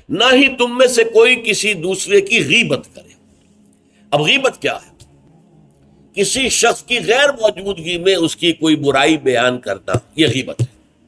نہ ہی تم میں سے کوئی کسی دوسرے کی غیبت کرے. اب غیبت کیا ہے؟ کسی شخص کی غیر موجودگی میں اس کی کوئی برائی بیان کرنا، یہ غیبت ہے.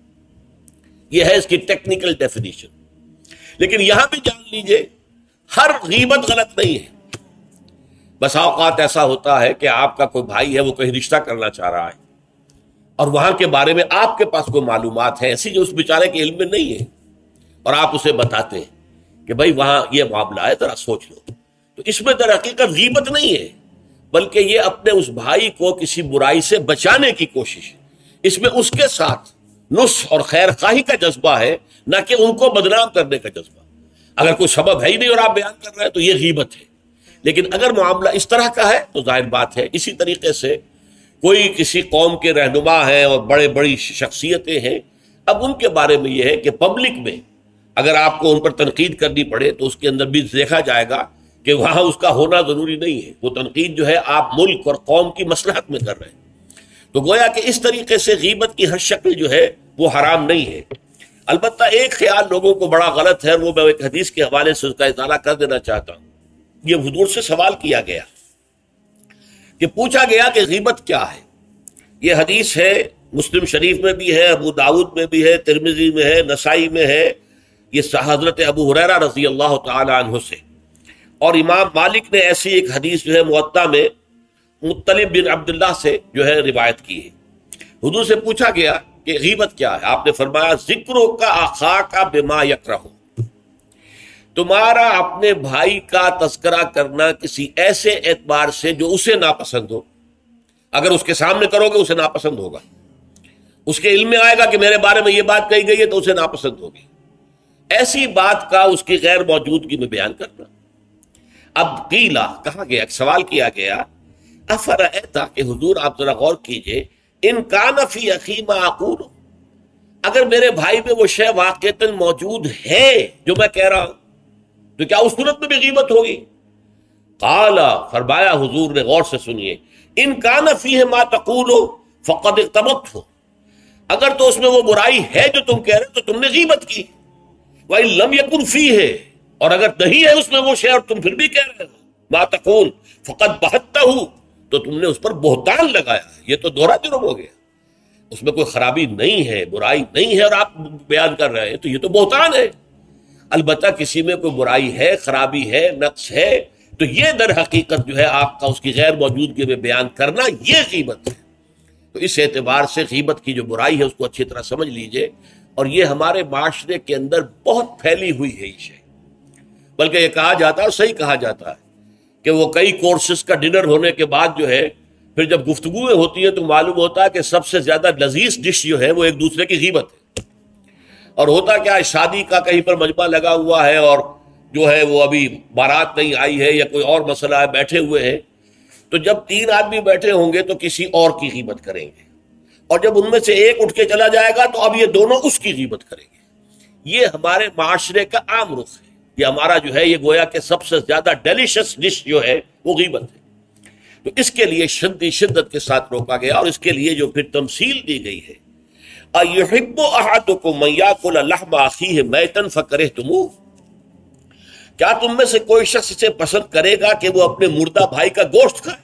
یہ ہے اس کی ٹیکنیکل ڈیفینیشن. لیکن یہاں بھی جان لیجئے ہر غیبت غلط نہیں ہے. بس اوقات ایسا ہوتا ہے کہ آپ کا کوئی بھائی ہے، وہ کہیں رشتہ کرنا چاہ رہا ہے اور وہاں کے بارے میں آپ کے پاس کوئی معلومات ہے ایسی جو اس بیچارے کے علم میں نہیں ہے، اور آپ اسے بتاتے ہیں کہ بھائی وہاں یہ معاملہ ہے، ذرا سوچ لو. تو اس میں در حقیقت غیبت نہیں ہے، بلکہ یہ اپنے اس بھائی کو کسی برائی سے بچانے کی کوشش ہے. اس میں اس کے ساتھ نصح اور خیر خواہی کا جذبہ ہے، نہ کہ ان کو بدنام کرنے کا جذبہ. اگر کوئی سبب ہے ہی نہیں اور آپ بیان کر رہے ہیں تو یہ غیبت ہے. لیکن اگر معاملہ اس طرح کا ہے تو ظاہر بات ہے اسی طریقے سے کوئی کسی قوم کے رہنما ہیں اور بڑی شخصیتیں ہیں، اب ان کے بارے میں یہ ہے کہ پبلک میں اگر آپ کو ان پر تنقید کرنی پڑے تو اس کے اندر بھی دیکھا جائے گا کہ وہاں اس کا ہونا ضروری نہیں ہے. وہ تنقید جو ہے آپ ملک اور قوم کی مصلحت میں کر رہے ہیں. تو گویا کہ اس طریقے سے غیبت کی ہر شکل جو ہے وہ حرام نہیں ہے. البتہ ایک خیال لوگوں کو بڑا غلط ہے، وہ میں ایک حدیث کے حوالے سے اس کا اطالہ کر دینا چاہتا ہوں. یہ حضور سے سوال کیا گیا کہ پوچھا گیا کہ غیبت کیا ہے. یہ حدیث ہے، مسلم شریف میں بھی ہے، ابو داؤد میں بھی ہے، ترمذی میں ہے، نسائی میں ہے. یہ حضرت ابو ہریرہ رضی اللہ تعالی عنہ سے. اور امام مالک نے ایسی ایک حدیث جو ہے موطا میں مطلب بن عبداللہ سے جو ہے روایت کی ہے. حضور سے پوچھا گیا کہ غیبت کیا ہے. آپ نے فرمایا ذکرو کا اخاک بما یکرہ، تمہارا اپنے بھائی کا تذکرہ کرنا کسی ایسے اعتبار سے جو اسے ناپسند ہو. اگر اس کے سامنے کرو گے اسے ناپسند ہوگا، اس کے علم میں آئے گا کہ میرے بارے میں یہ بات کہی گئی ہے تو اسے ناپسند ہوگی. ایسی بات کا اس کی غیر موجودگی میں بیان کرنا. اب قیلا کہا گیا، سوال کیا گیا افرأیتا کہ حضور آپ ذرا غور کیجئے، ان کان فی اخی ما اقول، اگر میرے بھائی میں وہ شے واقعتاً موجود ہے جو میں کہہ رہا ہوں تو کیا اس صورت میں بھی غیبت ہوگی؟ قالا فرمایا حضور نے، غور سے سنیے، ان کان فیہ ما تقول فقد اغتبت، اگر تو اس میں وہ برائی ہے جو تم کہہ رہے تو تم نے غیبت کی. وَإِن لَمْ يَكُنْ فِيهِ، اور اگر نہیں ہے اس میں وہ شے اور تم پھر بھی کہہ رہے ہو ما تقول فقد بہتہ، تو تم نے اس پر بہتان لگایا. یہ تو دوہرا جرم ہو گیا. اس میں کوئی خرابی نہیں ہے، برائی نہیں ہے اور آپ بیان کر رہے ہیں تو یہ تو بہتان ہے. البتہ کسی میں کوئی برائی ہے، خرابی ہے، نقص ہے تو یہ در حقیقت جو ہے آپ کا اس کی غیر موجودگی میں بیان کرنا یہ غیبت ہے. تو اس اعتبار سے غیبت کی جو برائی ہے اس کو اچھی طرح سمجھ لیجئے. اور یہ ہمارے معاشرے کے اندر بہت پھیلی ہوئی ہے یہ شے. بلکہ یہ کہا جاتا ہے اور صحیح کہا جاتا ہے کہ وہ کئی کورسز کا ڈنر ہونے کے بعد جو ہے پھر جب گفتگویں ہوتی ہیں تو معلوم ہوتا ہے کہ سب سے زیادہ لذیذ ڈش جو ہے وہ ایک دوسرے کی غیبت ہے. اور ہوتا کیا ہے، شادی کا کہیں پر مجمع لگا ہوا ہے اور جو ہے وہ ابھی بارات نہیں آئی ہے یا کوئی اور مسئلہ ہے، بیٹھے ہوئے ہیں، تو جب 3 آدمی بیٹھے ہوں گے تو کسی اور کی غیبت کریں گے، اور جب ان میں سے ایک اٹھ کے چلا جائے گا تو اب یہ دونوں اس کی غیبت کریں گے. یہ ہمارے معاشرے کا عام رخ ہے. یہ ہمارا جو ہے یہ گویا کہ سب سے زیادہ ڈیلیشس ڈش جو ہے وہ غیبت ہے. تو اس کے لیے شدت کے ساتھ روکا گیا، اور اس کے لیے جو پھر تمثیل دی گئی ہے، اَيُحِبُّ أَحَدُكُم مَّن يَأْكُلَ لَحْمَ أَخِيهِ مَيْتًا فَكَرِهْتُمُوهُ، کیا تم میں سے کوئی شخص اسے پسند کرے گا کہ وہ اپنے مردہ بھائی کا گوشت کھائے؟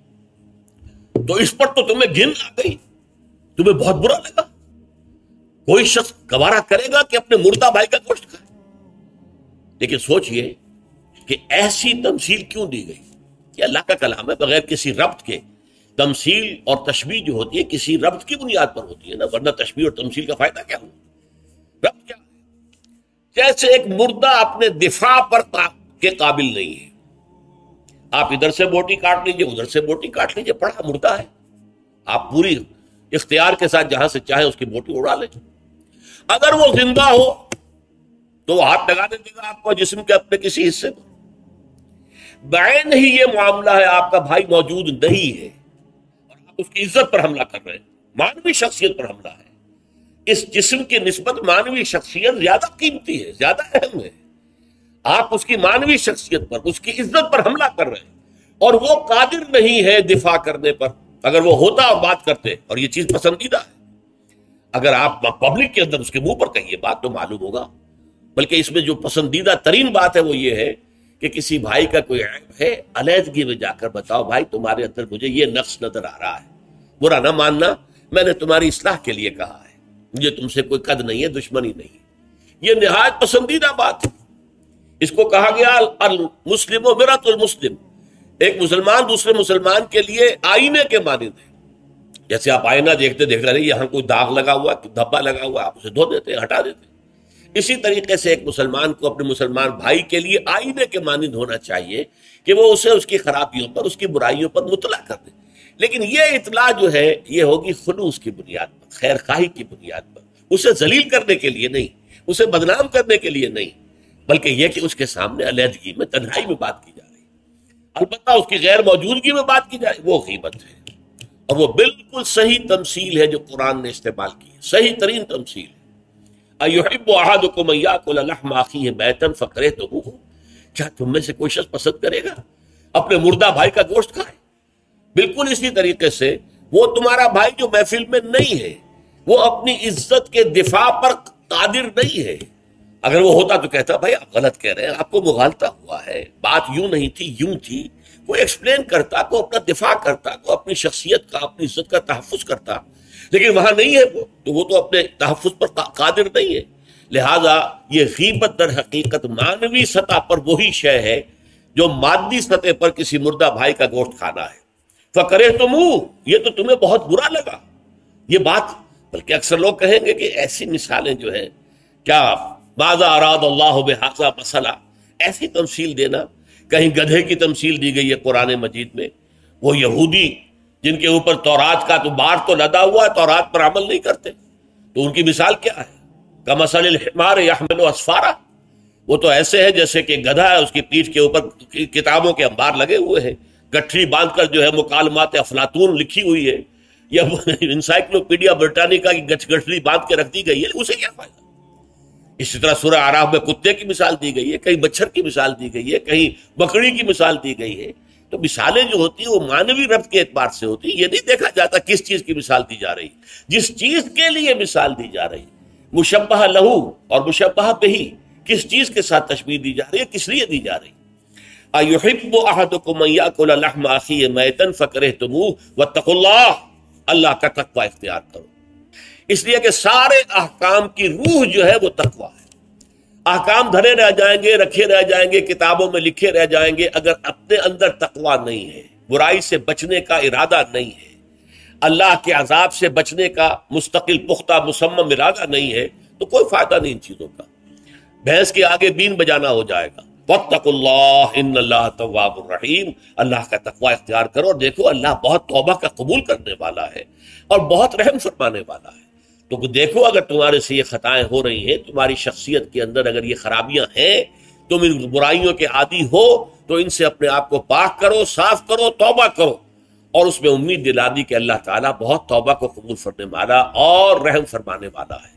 تو اس پر تو تمہیں گھن آ گئی، تمہیں بہت برا لگا. کوئی شخص گوارا کرے گا کہ اپنے مردہ بھائی کا گوشت کھائے؟ لیکن سوچئے کہ ایسی تمثیل کیوں دی گئی؟ یہ اللہ کا کلام ہے، بغیر کسی ربط کے. تمثیل اور تشبیہ جو ہوتی ہے کسی ربط کی بنیاد پر ہوتی ہے نا، ورنہ تشبیہ اور تمثیل کا فائدہ کیا ہو؟ ربط کیا ہے؟ جیسے ایک مردہ اپنے دفاع پر کے قابل نہیں ہے. آپ ادھر سے بوٹی کاٹ لیجئے، ادھر سے بوٹی کاٹ لیجئے، پڑا مردہ ہے. آپ پوری اختیار کے ساتھ جہاں سے چاہے اس کی بوٹی اڑا لیں. اگر وہ زندہ ہو تو وہ ہاتھ لگا دے گا آپ کو جسم کے اپنے کسی حصے پر. بعین ہی یہ معاملہ ہے، آپ کا بھائی موجود نہیں ہے اور آپ اس کی عزت پر حملہ کر رہے ہیں، مانوی شخصیت پر حملہ ہے. اس جسم کی نسبت مانوی شخصیت زیادہ قیمتی ہے، زیادہ اہم ہے. آپ اس کی مانوی شخصیت پر، اس کی عزت پر حملہ کر رہے ہیں، اور وہ قادر نہیں ہے دفاع کرنے پر. اگر وہ ہوتا اور بات کرتے، اور یہ چیز پسندیدہ ہے، اگر آپ پبلک کے اندر اس کے منہ پر کہیے بات تو معلوم ہوگا بلکہ اس میں جو پسندیدہ ترین بات ہے وہ یہ ہے کہ کسی بھائی کا کوئی عیب ہے، علیحدگی میں جا کر بتاؤ بھائی تمہارے اندر مجھے یہ نقص نظر آ رہا ہے، برا نہ ماننا، میں نے تمہاری اصلاح کے لیے کہا ہے، مجھے تم سے کوئی قد نہیں ہے، دشمنی نہیں ہے۔ یہ نہایت پسندیدہ بات ہے۔ اس کو کہا گیا المسلم و مرۃ المسلم، ایک مسلمان دوسرے مسلمان کے لیے آئینے کے مانند ہے۔ جیسے آپ آئینہ دیکھتے دیکھتے رہے یہاں کوئی داغ لگا ہوا، دھبا لگا ہوا، آپ اسے دھو دیتے ہیں، ہٹا دیتے ہیں۔ اسی طریقے سے ایک مسلمان کو اپنے مسلمان بھائی کے لیے آئینے کے مانند ہونا چاہیے کہ وہ اسے اس کی خرابیوں پر، اس کی برائیوں پر مطلع کر دے۔ لیکن یہ اطلاع جو ہے یہ ہوگی خلوص کی بنیاد پر، خیر خواہی کی بنیاد پر، اسے ذلیل کرنے کے لیے نہیں، اسے بدنام کرنے کے لیے نہیں، بلکہ یہ کہ اس کے سامنے علیحدگی میں، تنہائی میں بات کی جا رہی ہے۔ البتہ اس کی غیر موجودگی میں بات کی جا رہی ہے، وہ غیبت ہے، اور وہ بالکل صحیح تمثیل ہے جو قرآن نے استعمال کی ہے، صحیح ترین تمثیل ہے۔ اَيُحِبُّ أَحَدُكُمْ أَن يَأْكُلَ لَحْمَ أَخِيهِ مَيْتًا فَكَرِهْتُمُوهُ، کیا تم میں سے کوئی شخص پسند کرے گا اپنے مردہ بھائی کا گوشت کھائے؟ بالکل اسی طریقے سے وہ تمہارا بھائی جو محفل میں نہیں ہے، وہ اپنی عزت کے دفاع پر قادر نہیں ہے۔ اگر وہ ہوتا تو کہتا بھائی آپ غلط کہہ رہے ہیں، آپ کو مغالطہ ہوا ہے، بات یوں نہیں تھی، یوں تھی، کوئی ایکسپلین کرتا، کوئی اپنا دفاع کرتا، کوئی اپنی شخصیت کا، اپنی عزت کا تحفظ کرتا، لیکن وہاں نہیں ہے وہ تو اپنے تحفظ پر قادر نہیں ہے۔ لہذا یہ غیبت در حقیقت معنوی سطح پر وہی شے ہے جو مادی سطح پر کسی مردہ بھائی کا گوشت کھانا ہے۔ فَكَرِهْتُمُوهُ، یہ تو تمہیں بہت برا لگا یہ بات۔ بلکہ اکثر لوگ کہیں گے کہ ایسی مثالیں جو ہیں، کیا ماذا اراد اللہ بہذا مسئلہ، ایسی تمثیل دینا، کہیں گدھے کی تمثیل دی گئی ہے قرآن مجید میں، وہ یہودی جن کے اوپر تورات کا تو بار تو لدا ہوا ہے، تورات پر عمل نہیں کرتے، تو ان کی مثال کیا ہے؟ کمثل الحمار یحمل اسفارا، وہ تو ایسے ہے جیسے کہ گدھا ہے، اس کی پیٹھ کے اوپر کتابوں کے انبار لگے ہوئے ہیں، گٹھری باندھ کر جو ہے مکالمات افلاطون لکھی ہوئی ہے، یا انسائکلوپیڈیا برٹانیکا کی گٹھری باندھ کے رکھ دی گئی ہے، اسے کیا فائدہ؟ اسی طرح سورہ اعراف میں کتے کی مثال دی گئی ہے، کہیں مچھر کی مثال دی گئی ہے، کہیں بکری کی مثال دی گئی ہے۔ تو مثالیں جو ہوتی ہیں وہ معنوی ربط کے اعتبار سے ہوتی ہیں، یہ نہیں دیکھا جاتا کس چیز کی مثال دی جا رہی، جس چیز کے لیے مثال دی جا رہی، مشبہ لہو اور مشبہ بہی، کس چیز کے ساتھ تشبیہ دی جا رہی ہے، کس لیے دی جا رہی۔ اَيُحِبُّ أَحَدُكُمْ أَن يَأْكُلَ لَحْمَ أَخِيهِ مَيْتًا فَكَرِهْتُمُوهُ وَاتَّقُوا اللَّهَ، اللہ کا تقوی اختیار کرو۔ اس لیے کہ سارے احکام کی روح جو ہے وہ تقوی ہے۔ احکام دھرے رہ جائیں گے، رکھے رہ جائیں گے، کتابوں میں لکھے رہ جائیں گے، اگر اپنے اندر تقوی نہیں ہے، برائی سے بچنے کا ارادہ نہیں ہے، اللہ کے عذاب سے بچنے کا مستقل پختہ مصمم ارادہ نہیں ہے، تو کوئی فائدہ نہیں ان چیزوں کا۔ بھینس کے آگے بین بجانا ہو جائے گا۔ وَاتَّقُوا اللَّهَ إِنَّ اللَّهَ تَوَّابٌ رَحِيمٌ، اللہ کا تقوی اختیار کرو اور دیکھو اللہ بہت توبہ کا قبول کرنے والا ہے اور بہت رحم فرمانے والا ہے۔ تو دیکھو اگر تمہارے سے یہ خطائیں ہو رہی ہیں، تمہاری شخصیت کے اندر اگر یہ خرابیاں ہیں، تم ان برائیوں کے عادی ہو، تو ان سے اپنے آپ کو پاک کرو، صاف کرو، توبہ کرو، اور اس میں امید دلا دی کہ اللہ تعالیٰ بہت توبہ کو قبول فرمانے والا اور رحم فرمانے والا ہے۔